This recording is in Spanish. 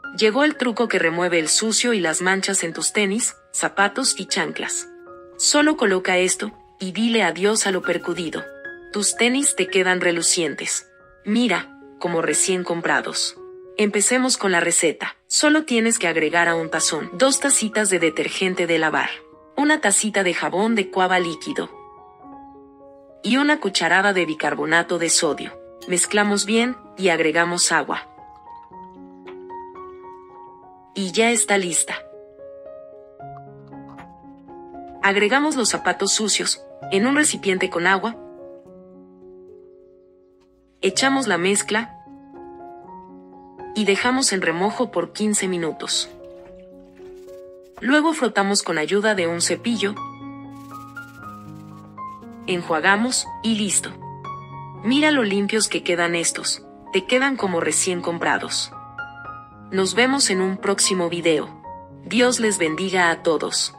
Llegó el truco que remueve el sucio y las manchas en tus tenis, zapatos y chanclas. Solo coloca esto, y dile adiós a lo percudido. Tus tenis te quedan relucientes. Mira, como recién comprados. Empecemos con la receta. Solo tienes que agregar a un tazón 2 tacitas de detergente de lavar, 1 tacita de jabón de cuava líquido y 1 cucharada de bicarbonato de sodio. Mezclamos bien y agregamos agua. Y ya está lista. Agregamos los zapatos sucios en un recipiente con agua. Echamos la mezcla y dejamos en remojo por 15 minutos. Luego frotamos con ayuda de un cepillo, enjuagamos y listo. Mira lo limpios que quedan estos, te quedan como recién comprados. Nos vemos en un próximo video. Dios les bendiga a todos.